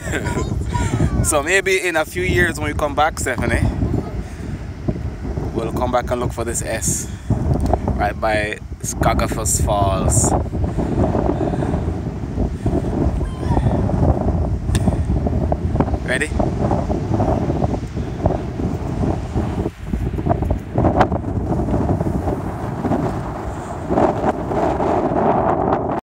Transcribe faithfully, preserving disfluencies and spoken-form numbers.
So maybe in a few years when we come back, Stephanie, we'll come back and look for this S right by Skagafos Falls. Ready?